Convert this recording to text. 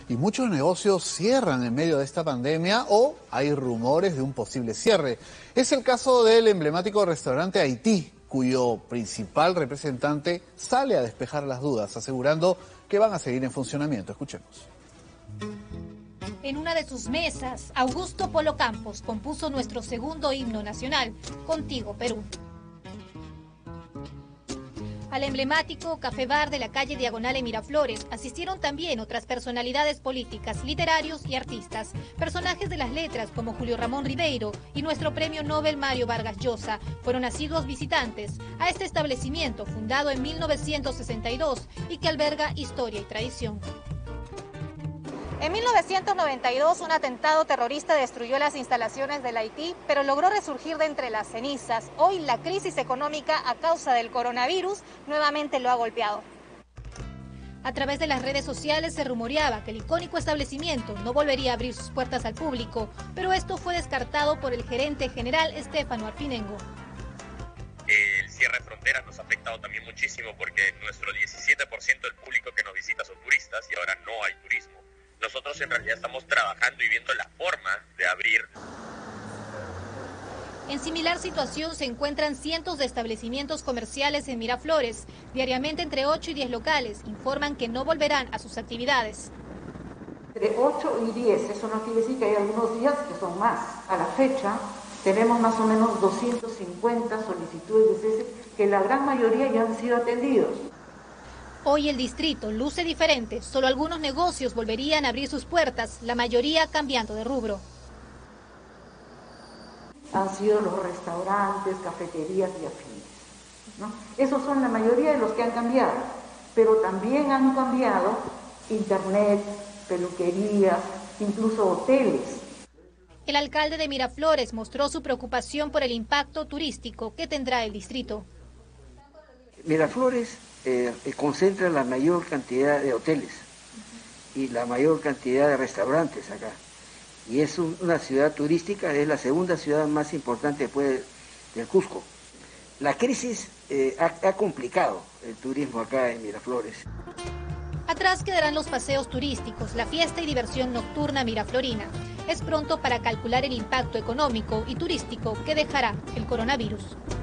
y muchos negocios cierran en medio de esta pandemia o hay rumores de un posible cierre. Es el caso del emblemático restaurante Haití, cuyo principal representante sale a despejar las dudas, asegurando que van a seguir en funcionamiento. Escuchemos. En una de sus mesas, Augusto Polo Campos compuso nuestro segundo himno nacional, Contigo, Perú. Al emblemático Café Bar de la calle Diagonal en Miraflores asistieron también otras personalidades políticas, literarios y artistas. Personajes de las letras como Julio Ramón Ribeiro y nuestro premio Nobel Mario Vargas Llosa fueron asiduos visitantes a este establecimiento fundado en 1962 y que alberga historia y tradición. En 1992, un atentado terrorista destruyó las instalaciones del Haití, pero logró resurgir de entre las cenizas. Hoy la crisis económica a causa del coronavirus nuevamente lo ha golpeado. A través de las redes sociales se rumoreaba que el icónico establecimiento no volvería a abrir sus puertas al público, pero esto fue descartado por el gerente general Estefano Arfinengo. El cierre de fronteras nos ha afectado también muchísimo porque nuestro 17% del público que nos visita son turistas y ahora no hay turismo. Nosotros en realidad estamos trabajando y viendo la forma de abrir. En similar situación se encuentran cientos de establecimientos comerciales en Miraflores. Diariamente entre 8 y 10 locales informan que no volverán a sus actividades. Entre 8 y 10, eso no quiere decir que hay algunos días que son más. A la fecha tenemos más o menos 250 solicitudes de cese que la gran mayoría ya han sido atendidos. Hoy el distrito luce diferente, solo algunos negocios volverían a abrir sus puertas, la mayoría cambiando de rubro. Han sido los restaurantes, cafeterías y afines, ¿no? Esos son la mayoría de los que han cambiado, pero también han cambiado internet, peluquerías, incluso hoteles. El alcalde de Miraflores mostró su preocupación por el impacto turístico que tendrá el distrito. Miraflores concentra la mayor cantidad de hoteles y la mayor cantidad de restaurantes acá. Y es una ciudad turística, es la segunda ciudad más importante después del Cusco. La crisis ha complicado el turismo acá en Miraflores. Atrás quedarán los paseos turísticos, la fiesta y diversión nocturna miraflorina. Es pronto para calcular el impacto económico y turístico que dejará el coronavirus.